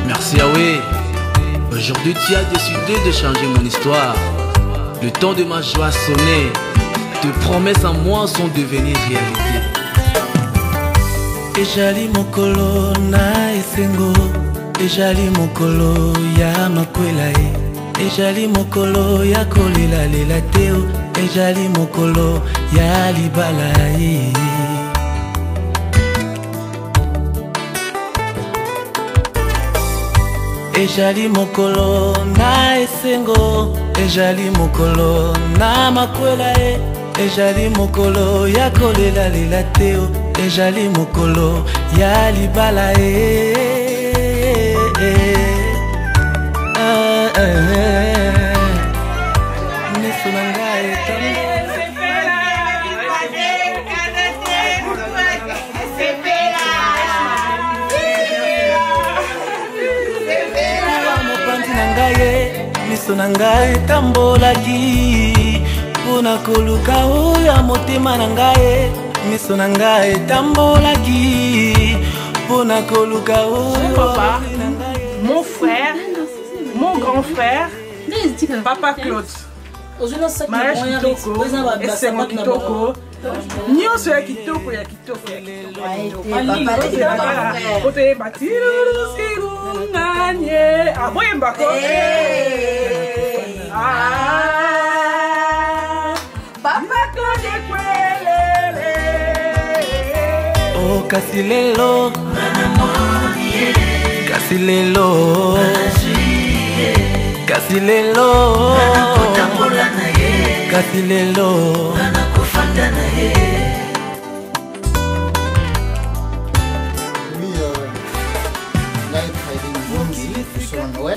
Merci Yahweh. Aujourd'hui tu as décidé de changer mon histoire. Le temps de ma joie sonnait. Tes promesses en moi sont devenues réalité. Ejali mokolo na esengo, ejali mokolo ya makwela e, ejali mokolo ya kolela lela teo, ejali mokolo ya libala e. Ejali mokolo na esengo, ejali mokolo na makwela e, ejali mokolo ya kolela lela teo, ejali mokolo ya libala e. Miso na ngai mopanzi na ngai, miso na ngai etambolaki mpona koluka oyo motema na ngai. Miso na ngai etambolaki mpona koluka oyo. Papa, mon frère, mon grand frère, Papa Claude. Mariage kitoko, esengo kitoko, nyonso ya kitoko ya kitoko ya kitoko. Ote batiru sirunganye. Ah, boyembako. Papa Claude kwelele. Oh, kasi lelo, kasi lelo, kasi lelo, kasi lelo. Noël.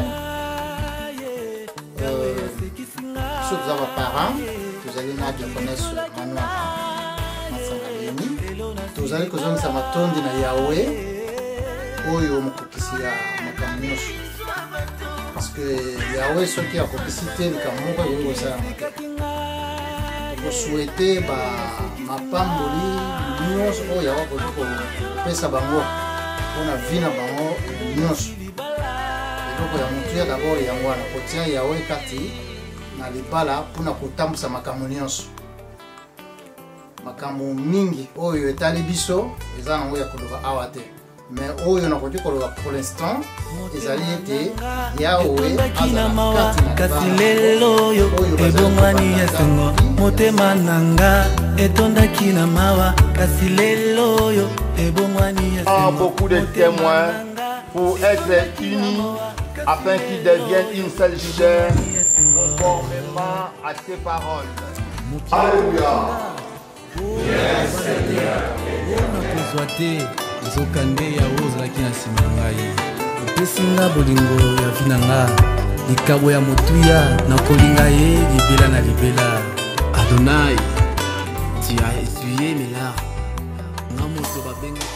Ceux qui ont parents, vous allez naître connaître Manoa Matsangaleni. Vous allez que ça matondi na Yahweh. Oyo mukukisia makamnyosho. Parce que Yahweh ce qui a kokisité ni kamuka yongo ça. Vous souhaitez ba mapamboli nyos oya wako ko pesa bango. On a vina bango nyos. Donc ya mutu ya d'abord yango na kotia Yahweh kati na libala puna kotambusa makambo nyonso. Makambo mingi oyo etali biso eza nango ya koloba awa te. Mais oyo na koki koloba pour l'instant ezali ete Yahweh azala kasi lelo yo ebongwani esengo motema nanga etondaki na mawa kasi lelo yo ebongwani esengo. Beaucoup de témoins pour être unis afin qu'ils deviennent une seule chair conformément à tes paroles. Alléluia. Yes, Seigneur. Nzokande ya ozalaki na nsima na ngai opesi nga bolingo ya vi na nga likabo ya motuya nakolinga ye libela na libela. Adonai, tu as essuyé mes larmes nga moto babenga.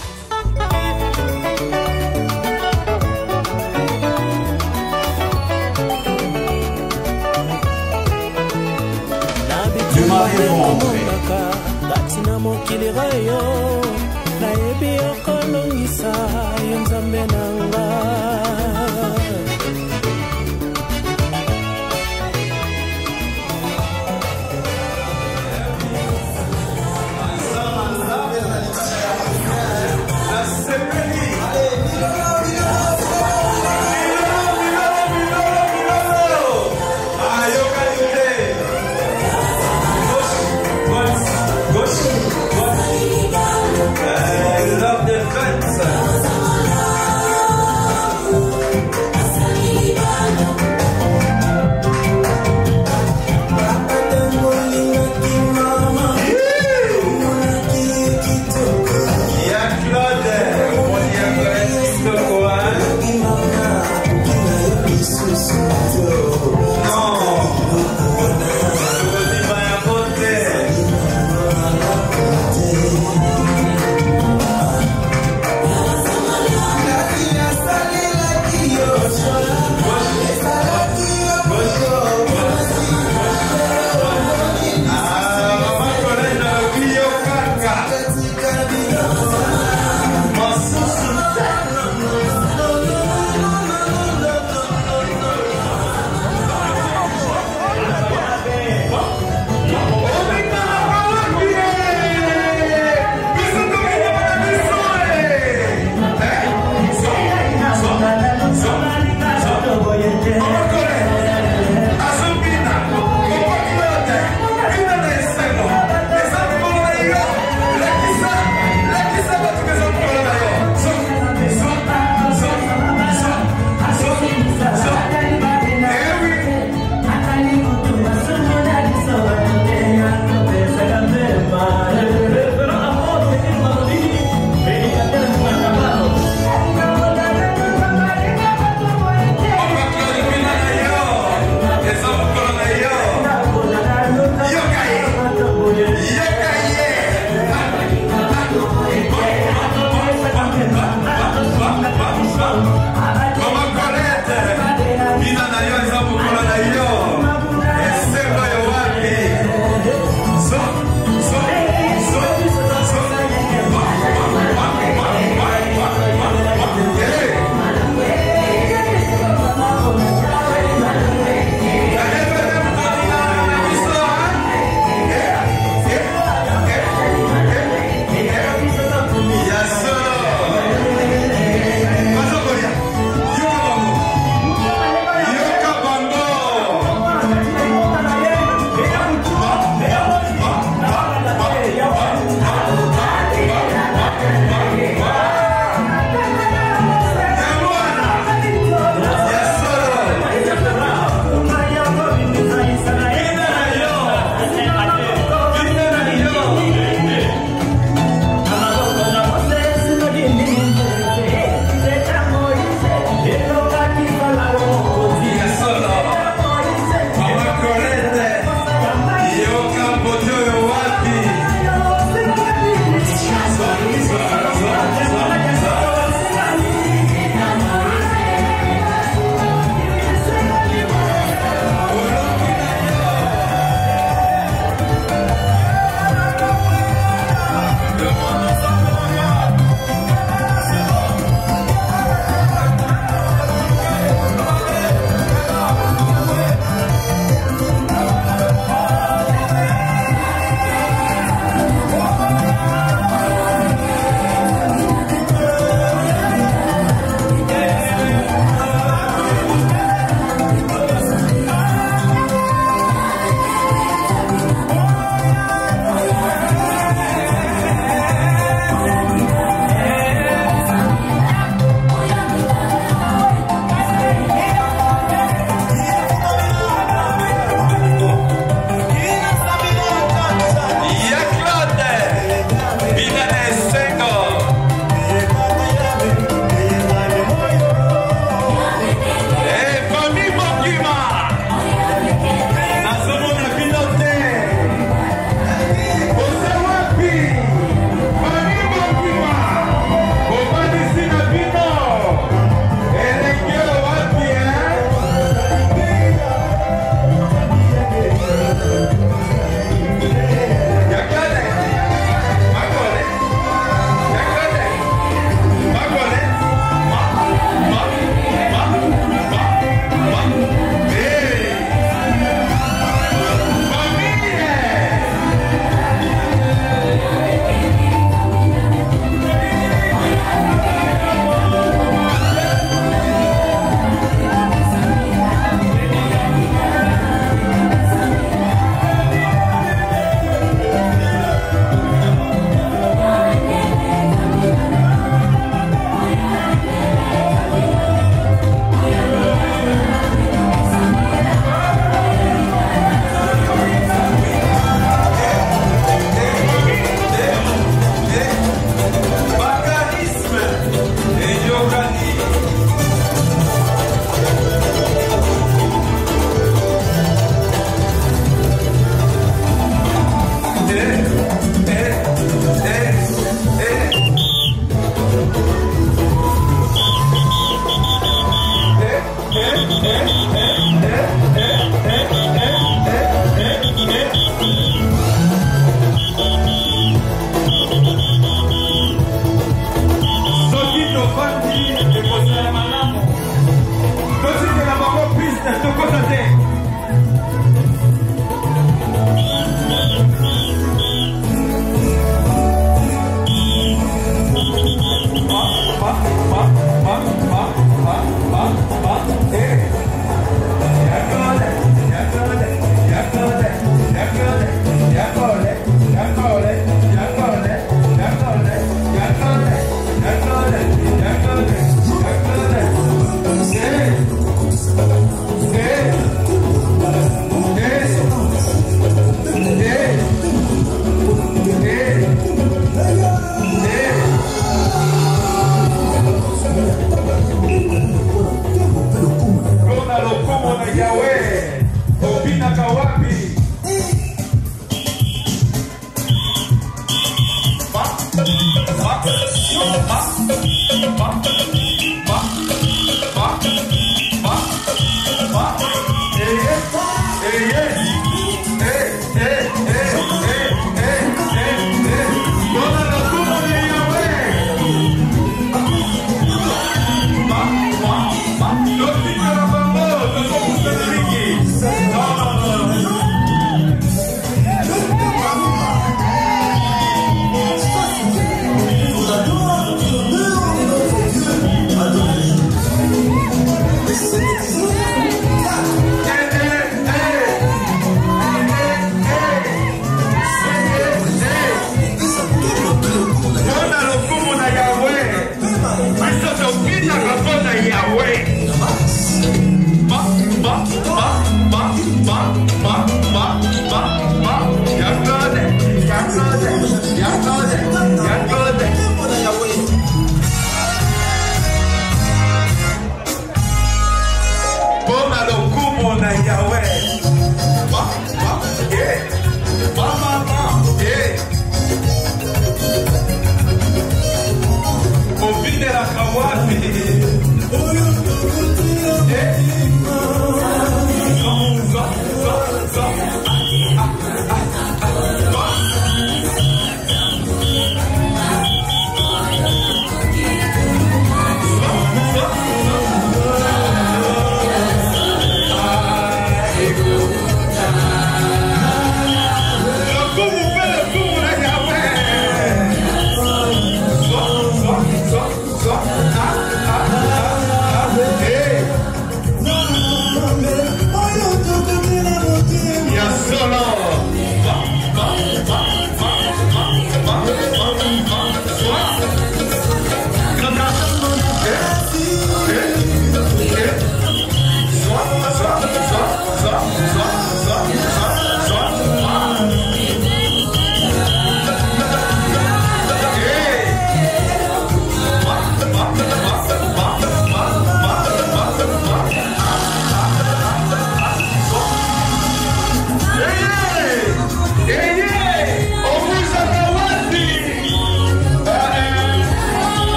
Tu m'as répondu katina mokili rayo nayebi okolongisa yo nzambe nanga.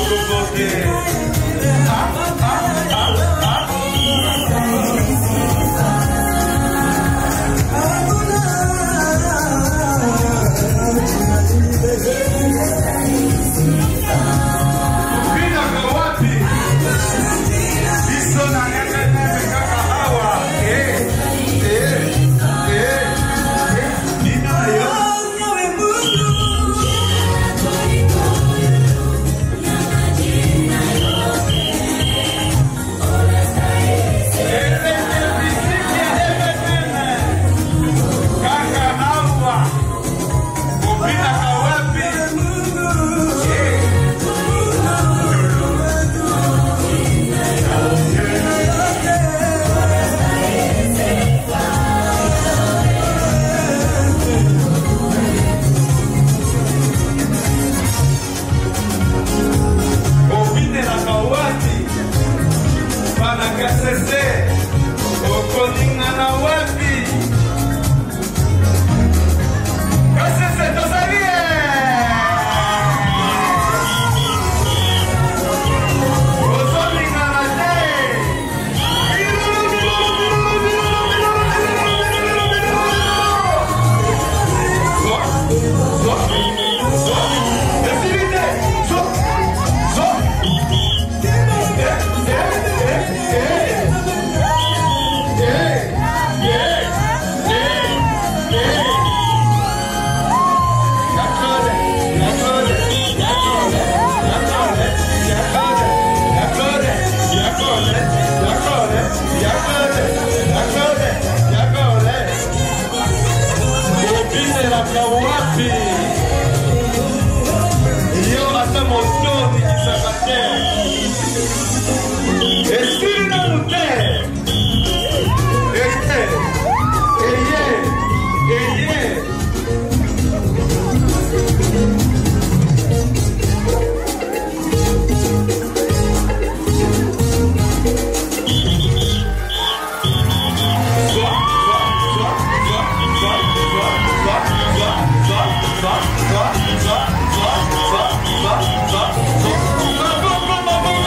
Vamos,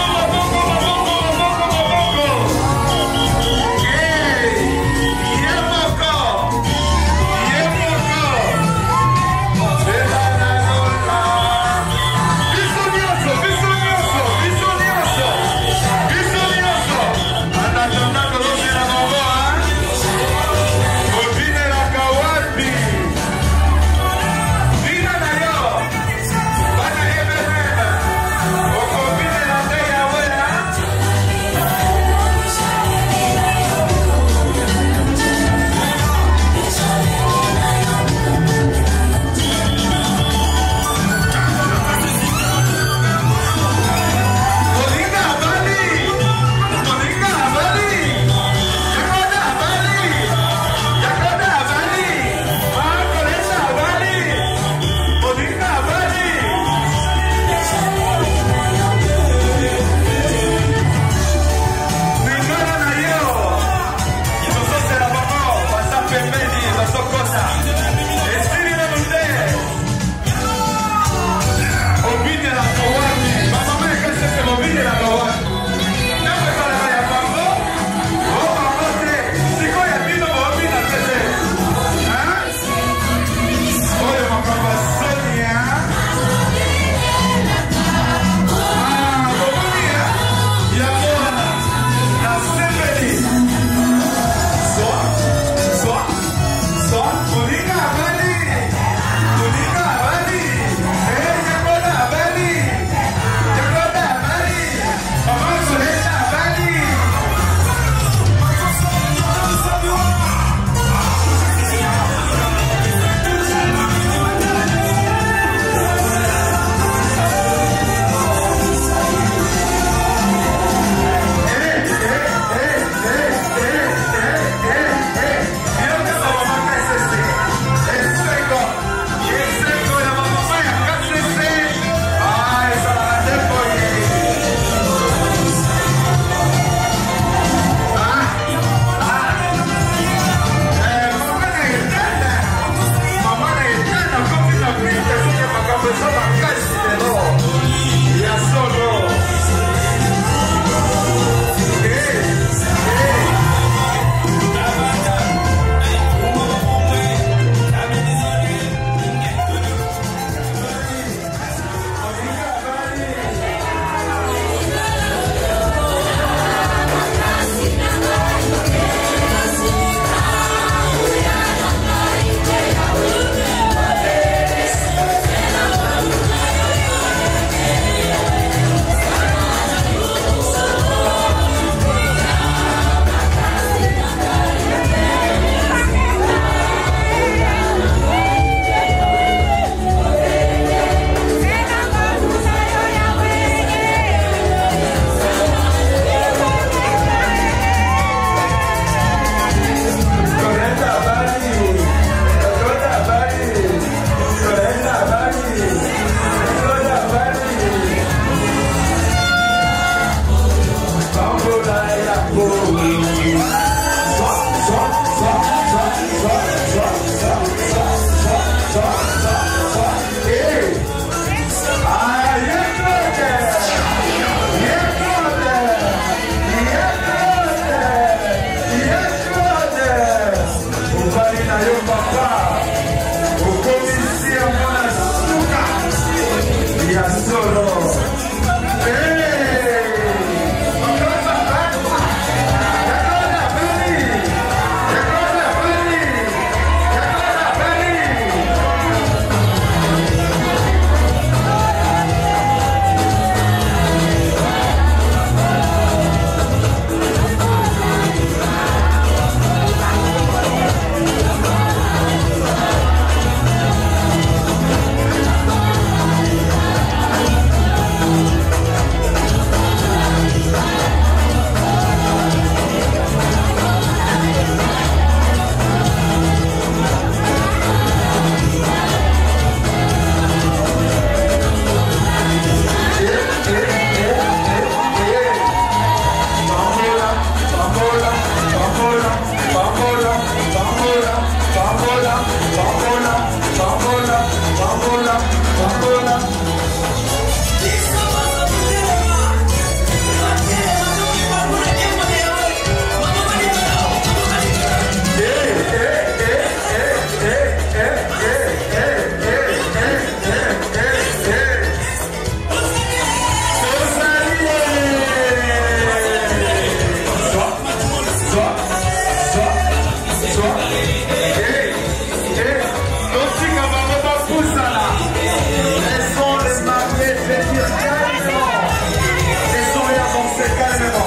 réfléchir calmement. Laissons-les avancer calmement.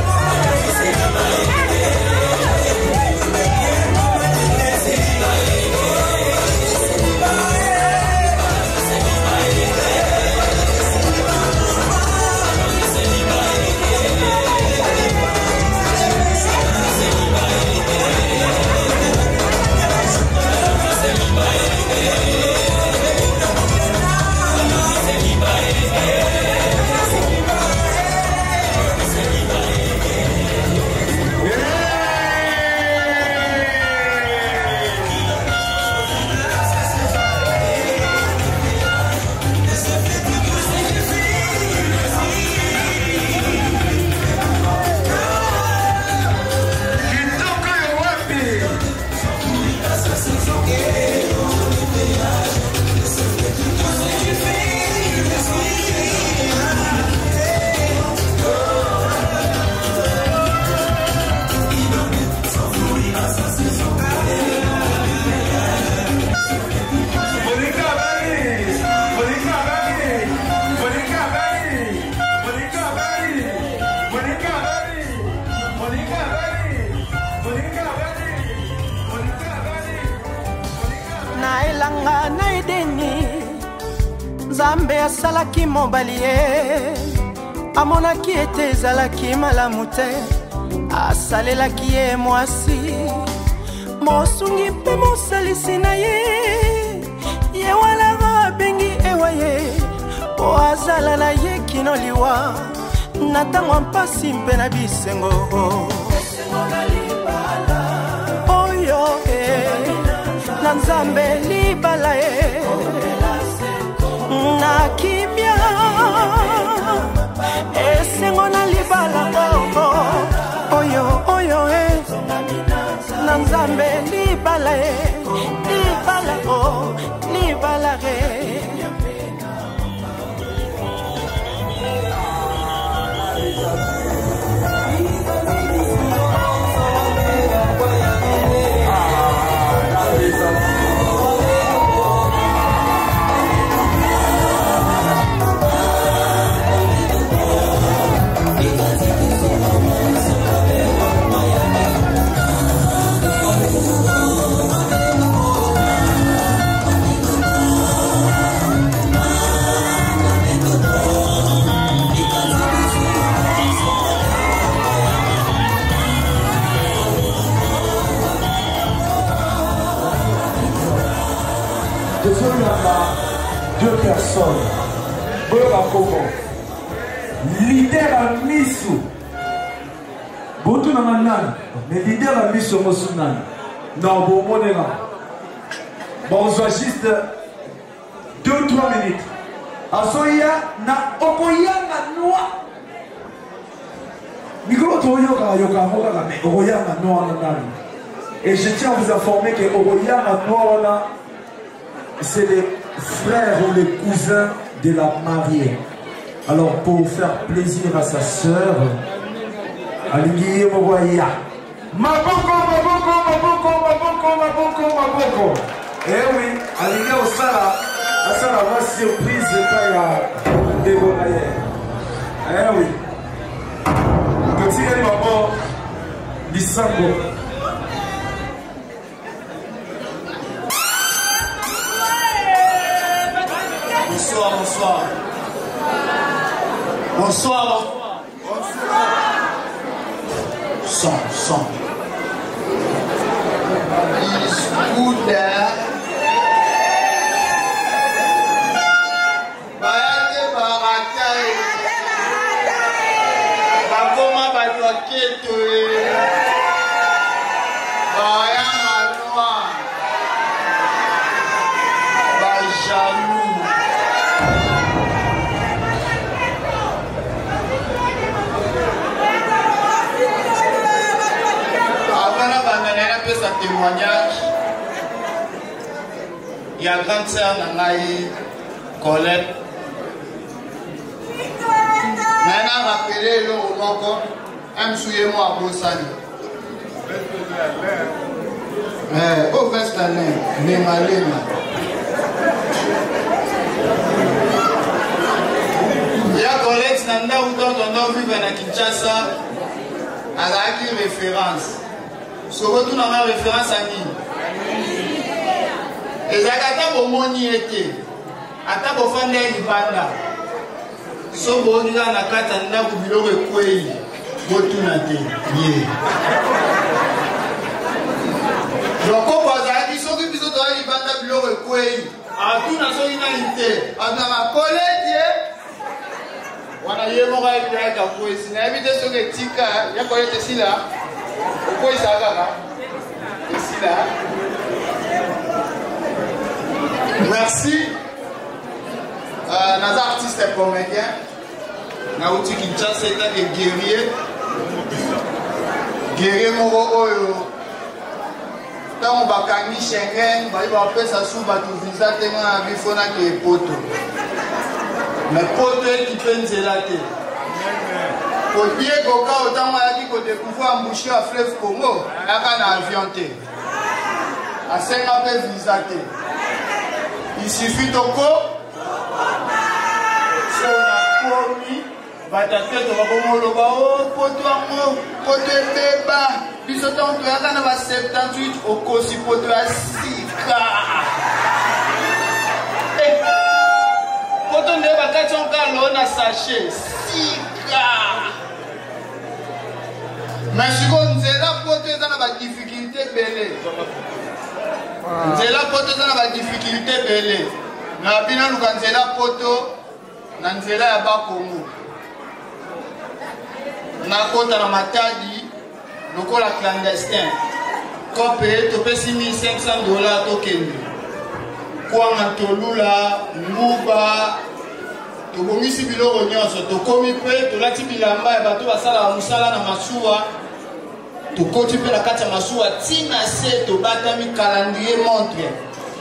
Nzambe asalaki mobali ye amonaki ete ezalaki malamu te asalelaki ye mwasi mosungi mpe mosalisi na ye ye walaka abengi ewa ye po azala na ye kino liwa na ntango ya mpasi mpe na bisengo oyo na Nzambe libala ye na kimia esengo na libala oyo oyo na Nzambe libala libala libala deux personnes, leader à Misu, Botu Namanan, mais leader à Misu Mosunan, non, bon, monena. Bon, on soit juste 2-3 minutes. Asoya na Okoya na noa. Micro Toyoka Yoka Moka, mais Okoya na noa nan. Et je tiens à vous informer que Okoya na noa, c'est les frères ou les cousins de la mariée. Alors pour faire plaisir à sa sœur, Alingi Mogoya. Maboko. Eh oui, Alingi Osala, Asala va surprise pas ya Debonaye. Eh oui. Petit Ali Mabo, Lisango. Bonsoir. Son. Iskuda. Bayate barakai. Bakoma batwaketo. Bayama noa. Bajalu. Sa témoignage, il y a grande sœur Nangaï, Colette. Nana rappelé le Romoko, moi à Bossani. Au Vestané, Nemalema. Nanda ou vivre à Kinshasa, à la référence. Ce retour dans ma référence à qui? Et Zagata Bomoni était. Ata Bofande Libanda. So Bonga Nakata Nanda Bubilo Kwei. Botunate. Yeah. Donc, on va dire que les gens qui ont été recueillis, à tout nationalité, à la collègue, on a eu mon rêve de la poésie. On a évité ce que Tika, il y a quoi ici là? Pourquoi il s'est ici là? Merci. Nos artistes et comédiens, nous outil Kinshasa c'est un guerrier. Guerrier Moro Oyo. Tant on va gagner Schengen, on va faire ça sous bateau visa tellement à bifona qui est poto. Mais poto qui peut nous élater. Pour dire qu'au autant on a dit qu'on découvre emboucher à fleuve Congo, il y a un avion. À 5 ans peut visater. Il suffit de quoi? Si on a promis, va t'attendre, on va voir le bas, poto bébé. Puis on a 78 au Kosi poto à Sika. Poto ne va pas être on a sachet. Sika. Mais si on est là, poto est dans la difficulté belé. Nzela poto za na difficulté belé. Na bina luka nzela poto na nzela ya Bakongo. Na kota na Matadi lokola clandestin. Kopé topé $6,500 tokende. Kwanga tolula nguba tobongisi biloko nyonso tokomi pe tolati bilamba ya bato basala musala na masuwa. Tokoti pe na kati ya masuwa tina se tobatami calendrier montre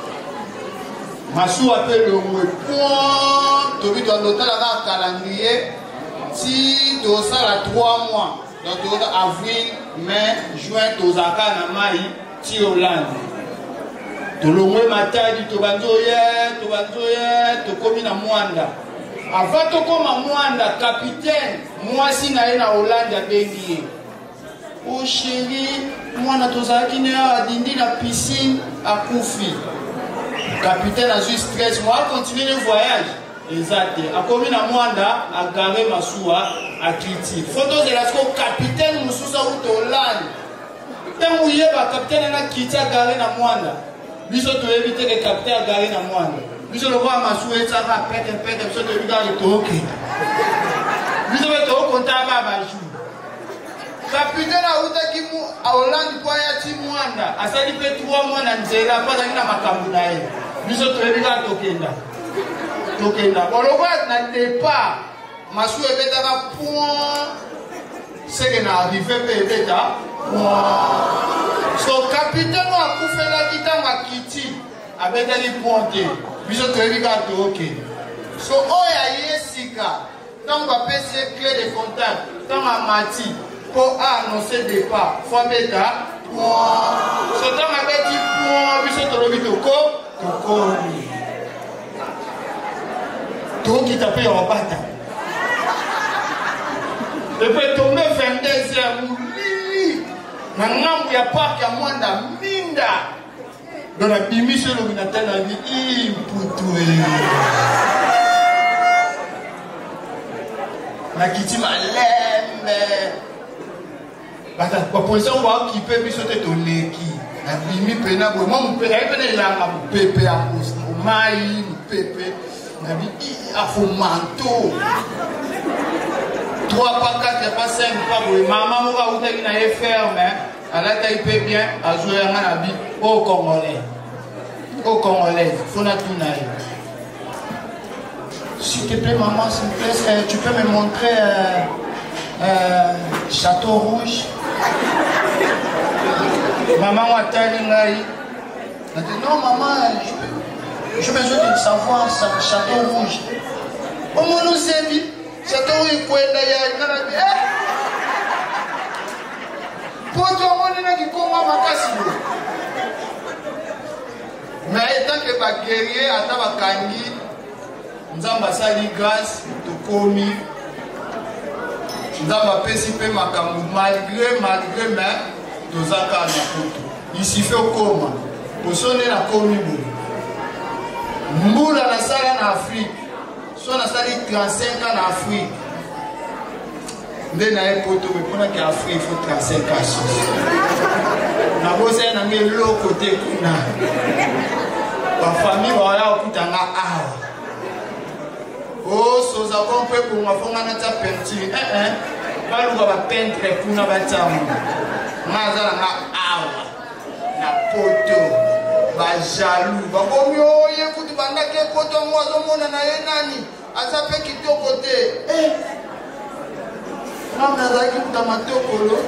masuwa pe longwe point tobi tondotala ka calendrier ti tosala 3 mois donc toza avril mai juin tozaka na mai ti Hollande tolongwe Matadi tobanzoye tokomi na Mwanda avant tokoma Mwanda capitaine mwasi na ye na Hollande abengi ye. Oh chérie, moi na tozaki ne adindi na piscine à Koufi. Capitaine a juste stress, moi continuer le voyage. Exact. A commis na Mwanda a garé masuwa a Kiti. Photo de la capitaine mususa ou Hollande. Tant où yeba capitaine na Kiti a garé na Mwanda. Biso to éviter que capitaine a garé na Mwanda. Biso le voir masuwa et ça va pète biso to éviter le toki. Biso to compta ba jour. Capitaine a utaki mu a Hollande kwa ya ti Mwanda asali pe 3 mois na nzela pa na makambu na ye biso to ebika tokenda bolokwa na départ masu ebeta ka point c'est que na arrivé pe ebeta so capitaine a kufela kitanga Kiti abeta li ponte biso to ebika tokenda so oya yesika tant va passer clé de contact tant a mati pour annoncer départ, il faut mettre point. Ce temps ma bête dit point, puis c'est le bitoko, tout qui tape en bata. Depuis tomber 22 heures, mouli, nangambu ya parc ya Mwanda minda. Dans la bimi sur le binatel la vie, imputoué. La Kiti ma lembe. La position va occuper puis sauter ton leki. La bimi pena bo moi mon pena pena la ma pepe a pose. O mai pepe. Na bi a fo manteau. 3 pas 4 pas 5 pas bo maman mo va uta na e ferme. Ala ta ipe bien a jouer na bi au Congolais. Au Congolais, faut na tout naï. S'il te plaît maman, s'il te plaît, tu peux me montrer Château Rouge. Maman m'a tenu là. Elle dit non maman, j'ai besoin de savoir Château Rouge. Au moins nous c'est dit, Château Rouge pour être d'ailleurs. Pour toi on est qui comment ma casse. Mais étant que ba guerrier ata ba kangi, nzamba sali grâce to komi nzambe apesi mpe makambo malgré mais toza kaka na poto isife okoma posone nakomi boye mbula nasala na Afrique so nasali 35 ans na Afrique nde na ye poto me mponaki Afrique il faut 35 ans nabosaya nange eloko te kuna bafamille bawaya kokutanga awa osoza ko mpe bonga fonga na tia peinture baluka bapeintre kuna batiamo nga aza nanga awa na poto bajalou bakomi oye kutu bandaki poto yango azomona na ye nani aza mpe kitoko te nga nazalaki kuta matokolo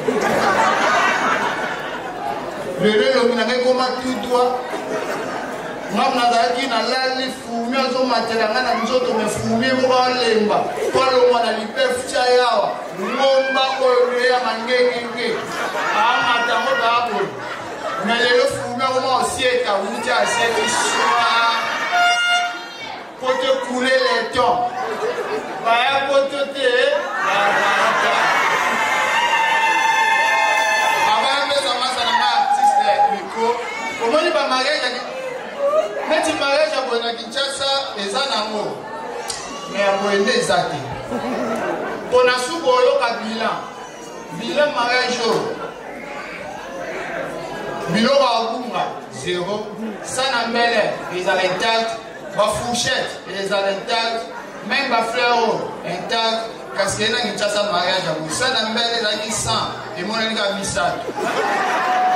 lelo elobi nanga ekoma tutwa nga nazalaki nalali fumi azomatela nga na nzoto me fumi moko alemba po alongwa na lipefu tia yawa ngomba oyo ya mangengenge amata ngo baabolo me lelo fumi akoma osieta wuti asieti swa po te kule leton baya poto te barata abayapesa masa na nga artiste miko omoni bamariage neti mariage ya boye na Kinshasa eza nango me ya boye nde eza te mpona suka oyoka bilan mariage oyo biloko akunga 0 sana mbele ezala intact bafourchette ezala intact même bafleur oyo intact kasi ye na Kinshasa mariage ya boye sana mbele ezalaki 100 emonani ka misato